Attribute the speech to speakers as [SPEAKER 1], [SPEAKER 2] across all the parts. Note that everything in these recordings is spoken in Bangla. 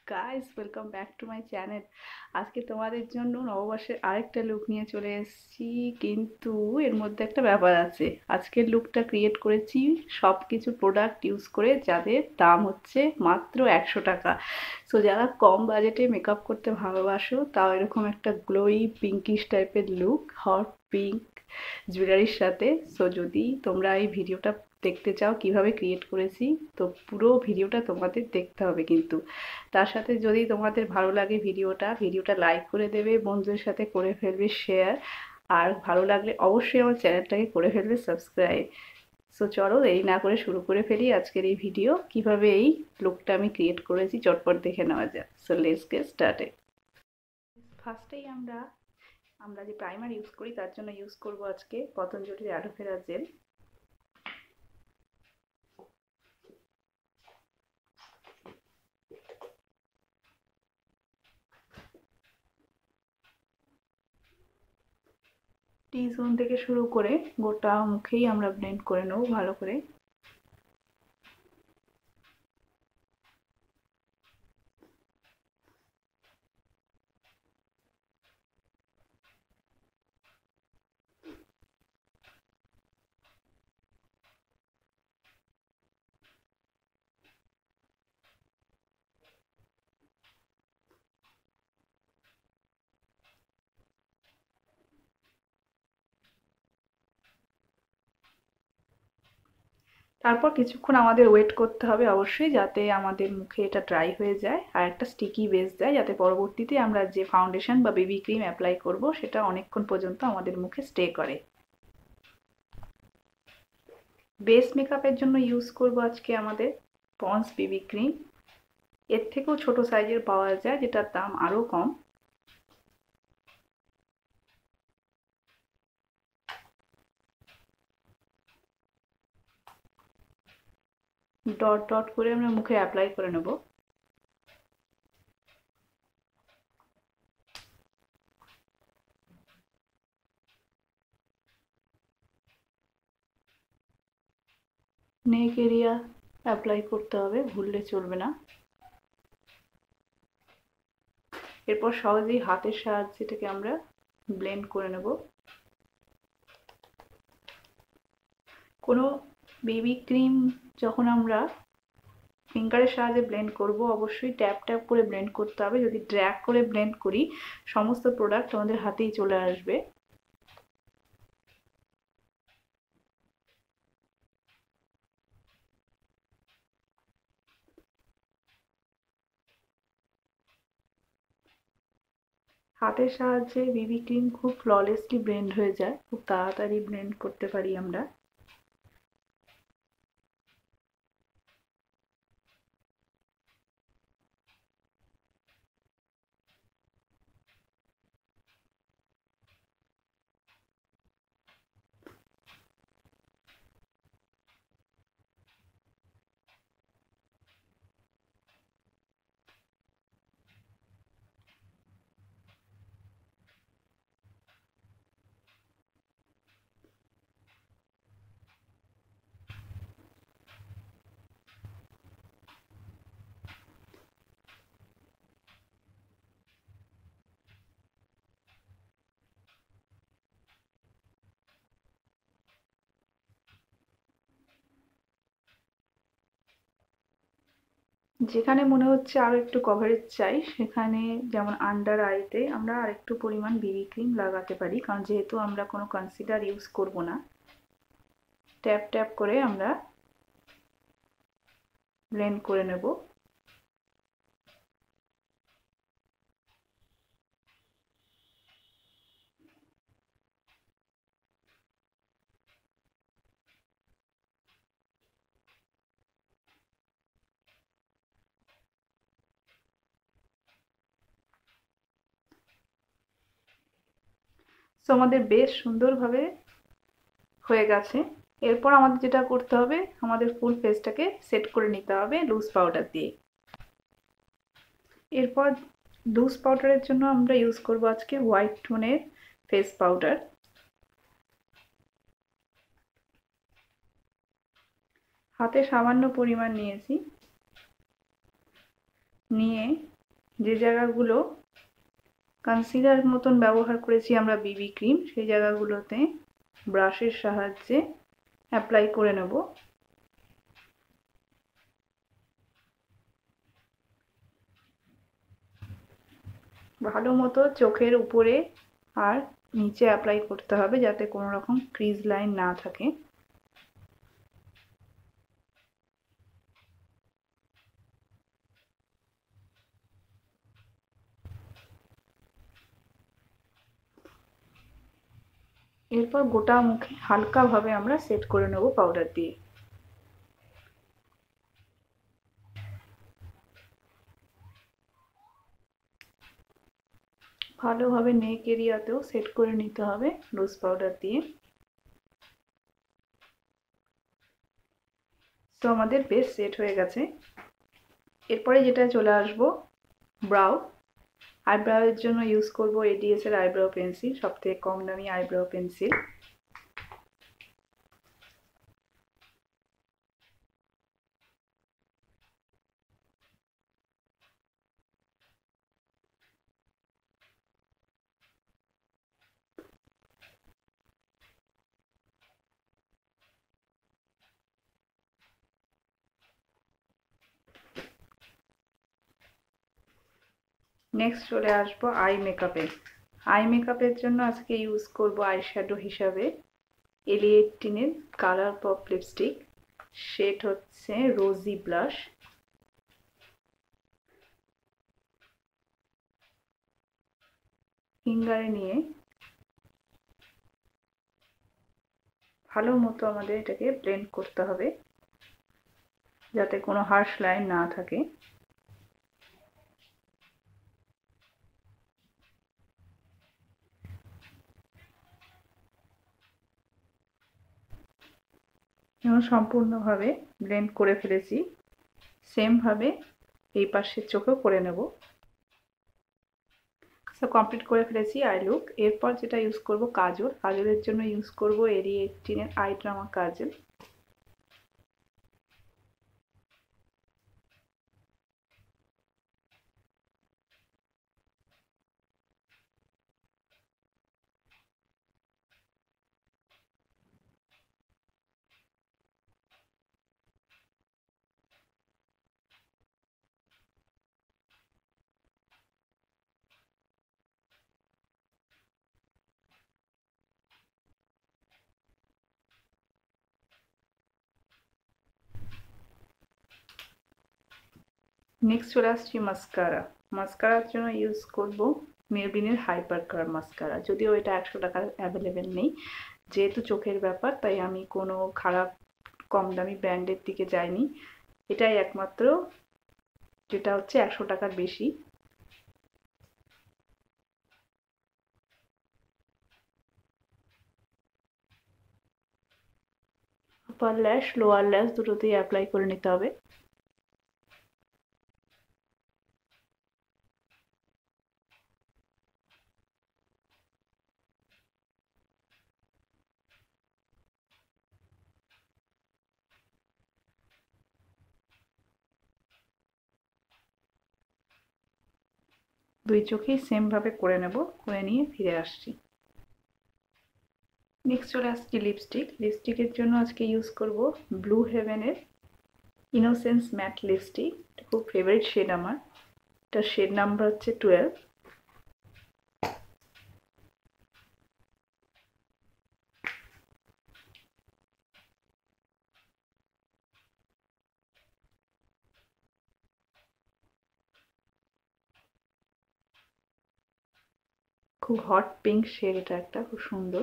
[SPEAKER 1] Guys, welcome back to my channel. আজকে তোমাদের জন্য নববর্ষের আরেকটা লুক নিয়ে চলে এসেছি, কিন্তু এর মধ্যে একটা ব্যাপার আছে। আজকের লুকটা ক্রিয়েট করেছি সব কিছু প্রোডাক্ট ইউজ করে, যাদের দাম হচ্ছে মাত্র 100 টাকা। সো যারা কম বাজেটে মেকআপ করতে ভালোবাসো, তাও এরকম একটা গ্লোই পিঙ্কিশ টাইপের লুক, হট পিঙ্ক জুয়েলারির সাথে। সো যদি তোমরা এই ভিডিওটা দেখতে চাও কিভাবে ক্রিয়েট করেছি, তো পুরো ভিডিওটা তোমাদের দেখতে হবে কিন্তু। তার সাথে যদি তোমাদের ভালো লাগে ভিডিওটা লাইক করে দেবে, বন্ধুদের সাথে করে ফেলবে শেয়ার, আর ভালো লাগলে অবশ্যই আমার চ্যানেলটাকে করে ফেলবে সাবস্ক্রাইব। সো চলো দেরি না করে শুরু করে ফেলি আজকের এই ভিডিও। কিভাবে এই লুকটা আমি ক্রিয়েট করেছি চটপট দেখে নেওয়া যাক। So let's get started. ফার্স্টেই আমরা যে প্রাইমার ইউজ করি তার জন্য ইউজ করব আজকে পতঞ্জলির অ্যালোভেরা জেল। টি জোন থেকে শুরু করে গোটা মুখেই আমরা ব্লেন্ড করে নেব ভালো করে। তারপর কিছুক্ষণ আমাদের ওয়েট করতে হবে অবশ্যই, যাতে আমাদের মুখে এটা ড্রাই হয়ে যায় আর একটা স্টিকি বেস দেয়, যাতে পরবর্তীতে আমরা যে ফাউন্ডেশন বা বেবি ক্রিম অ্যাপ্লাই করব সেটা অনেকক্ষণ পর্যন্ত আমাদের মুখে স্টে করে। বেস মেকআপের জন্য ইউজ করব আজকে আমাদের পন্স বেবি ক্রিম। এর থেকেও ছোট সাইজের পাওয়া যায়, যেটার দাম আরও কম। ডট ডট করে আমরা মুখে অ্যাপ্লাই করে নেব। নেক এরিয়া অ্যাপ্লাই করতে হবে, ভুললে চলবে না। এরপর সহজেই হাতের সাহায্যে এটাকে আমরা ব্লেন্ড করে নেব। কোনো বেবি ক্রিম যখন আমরা ফিঙ্গারের সাহায্যে ব্লেন্ড করব, অবশ্যই ট্যাপ ট্যাপ করে ব্লেন্ড করতে হবে। যদি ড্র্যাগ করে ব্লেন্ড করি, সমস্ত প্রোডাক্ট আমাদের হাতেই চলে আসবে। হাতের সাহায্যে বেবি ক্রিম খুব ফ্ললেসলি ব্লেন্ড হয়ে যায়, খুব তাড়াতাড়ি ব্লেন্ড করতে পারি আমরা। যেখানে মনে হচ্ছে আরো একটু কভারেজ চাই, সেখানে যেমন আন্ডার আইতে আমরা আরেকটু পরিমাণ বেবি ক্রিম লাগাতে পারি, কারণ যেহেতু আমরা কোনো কনসিলার ইউজ করব না। ট্যাপ ট্যাপ করে আমরা ব্লেন্ড করে নেব। তো আমাদের বেশ সুন্দরভাবে হয়ে গেছে। এরপর আমাদের যেটা করতে হবে, আমাদের ফুল ফেসটাকে সেট করে নিতে হবে লুজ পাউডার দিয়ে। এরপর লুজ পাউডারের জন্য আমরা ইউজ করব আজকে হোয়াইট টোনের ফেস পাউডার। হাতে সামান্য পরিমাণ নিয়েছি, নিয়ে যে জায়গাগুলো কনসিলার মতন ব্যবহার করেছি আমরা বিবি ক্রিম, সেই জায়গাগুলোতে ব্রাশের সাহায্যে অ্যাপ্লাই করে নেব। ভালো মতো চোখের উপরে আর নিচে অ্যাপ্লাই করতে হবে যাতে কোনো রকম ক্রিজ লাইন না থাকে। এরপর গোটা মুখে হালকাভাবে আমরা সেট করে নেব পাউডার দিয়ে। ভালোভাবে নেক এরিয়াতেও সেট করে নিতে হবে রোজ পাউডার দিয়ে। তো আমাদের বেশ সেট হয়ে গেছে। এরপরে যেটা চলে আসবো ব্রাউ। আইব্রাউয়ের জন্য ইউজ করব এডিএস এর আইব্রাউ পেন্সিল, সবথেকে কম দামি আইব্রাউ পেন্সিল। নেক্সট চলে আসবো আই মেকআপে। আই মেকআপের জন্য আজকে ইউজ করব আই শ্যাডো হিসাবে এলিয়েটিনের কালার পপ লিপস্টিক। শেড হচ্ছে রোজি ব্লাশ। ফিঙ্গারে নিয়ে ভালো মতো আমাদের এটাকে ব্লেন্ড করতে হবে যাতে কোনো হার্শ লাইন না থাকে। এখন সম্পূর্ণভাবে ব্লেন্ড করে ফেলেছি। সেম ভাবে এই পাশের চোখেও করে নেব। সো কমপ্লিট করে ফেলেছি আই লুক। এরপর যেটা ইউজ করব কাজল। কাজলের জন্য ইউজ করব এরিয়েটিনের আই ড্রামা কাজল। নেক্সট চলে আসছি মাস্কারা। মাস্কারার জন্য ইউজ করব মেবলিনের হাইপার কালার মাস্কারা। যদিও এটা 100 টাকার অ্যাভেলেবেল নেই, যেহেতু চোখের ব্যাপার তাই আমি কোনো খারাপ কম দামি ব্র্যান্ডের দিকে যাইনি। এটাই একমাত্র যেটা হচ্ছে 100 টাকার বেশি। আপার ল্যাশ লোয়ার ল্যাশ দুটোতেই অ্যাপ্লাই করে নিতে হবে। দুই চোখেই সেম ভাবে করে নেব, করে নিয়ে ফিরে আসছি। নেক্সট চলে আসছি লিপস্টিক। লিপস্টিকের জন্য আজকে ইউজ করব ব্লু হেভেনের ইনোসেন্স ম্যাট লিপস্টিক। খুব ফেভারিট শেড আমার। এটার শেড নাম্বার হচ্ছে 12। খুব হট পিঙ্ক শেড, এটা একটা খুব সুন্দর।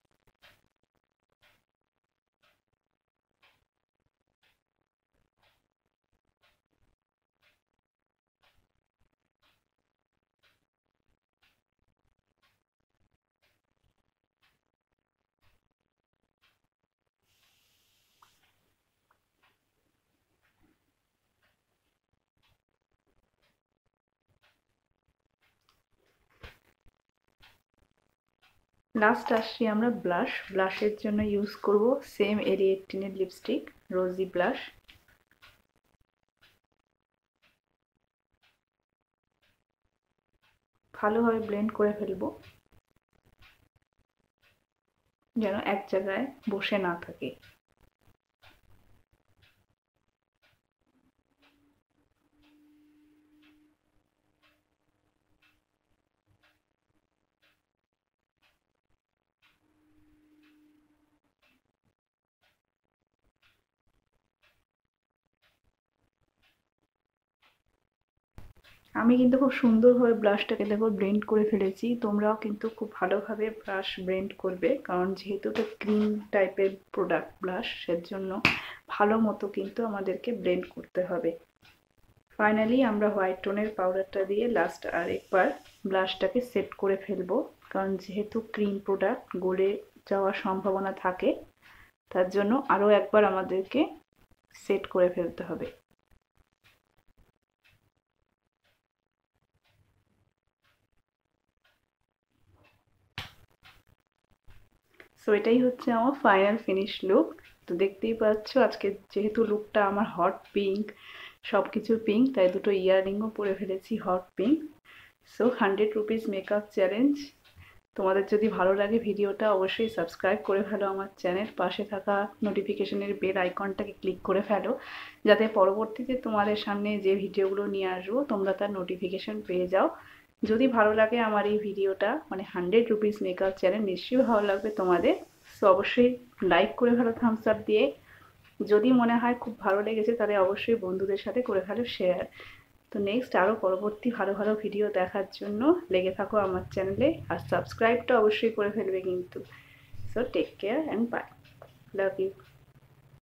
[SPEAKER 1] লাস্ট আসছি আমরা ব্লাশ। ব্লাশের জন্য ইউজ করব সেম এরিয়েটিনের লিপস্টিক রোজি ব্লাশ। ভালোভাবে ব্লেন্ড করে ফেলবো, যেন এক জায়গায় বসে না থাকে। আমি কিন্তু খুব সুন্দরভাবে ব্লাশটাকে দেখো ব্লেন্ড করে ফেলেছি। তোমরাও কিন্তু খুব ভালোভাবে ব্রাশ ব্লেন্ড করবে, কারণ যেহেতু এটা ক্রিম টাইপের প্রোডাক্ট ব্লাশ, সেজন্য ভালো মতো কিন্তু আমাদেরকে ব্লেন্ড করতে হবে। ফাইনালি আমরা হোয়াইট টোনের পাউডারটা দিয়ে লাস্ট আর একবার ব্লাশটাকে সেট করে ফেলবো, কারণ যেহেতু ক্রিম প্রোডাক্ট গলে যাওয়ার সম্ভাবনা থাকে, তার জন্য আরও একবার আমাদেরকে সেট করে ফেলতে হবে। সো এটাই হচ্ছে আমার ফাইনাল ফিনিশ লুক। তো দেখতেই পাচ্ছ আজকে যেহেতু লুকটা আমার হট পিঙ্ক, সব কিছু পিঙ্ক, তাই দুটো ইয়াররিংও পরে ফেলেছি hot pink. So 100 rupees makeup challenge. তোমাদের যদি ভালো লাগে ভিডিওটা, অবশ্যই সাবস্ক্রাইব করে ফেলো আমার চ্যানেল, পাশে থাকা নোটিফিকেশনের বেল আইকনটাকে ক্লিক করে ফেলো, যাতে পরবর্তীতে তোমাদের সামনে যে ভিডিওগুলো নিয়ে আসবো তোমরা তার নোটিফিকেশন পেয়ে যাও। যদি ভালো লাগে আমার এই ভিডিওটা, মানে 100 রুপিস মেকআপ চ্যানেল, নিশ্চয়ই ভালো লাগবে তোমাদের। সো অবশ্যই লাইক করে ফেলো থামস আপ দিয়ে। যদি মনে হয় খুব ভালো লেগেছে তাহলে অবশ্যই বন্ধুদের সাথে করে ফেলো শেয়ার। তো নেক্সট আরও পরবর্তী ভালো ভালো ভিডিও দেখার জন্য লেগে থাকো আমার চ্যানেলে, আর সাবস্ক্রাইবটা অবশ্যই করে ফেলবে কিন্তু। So take care and bye, love you.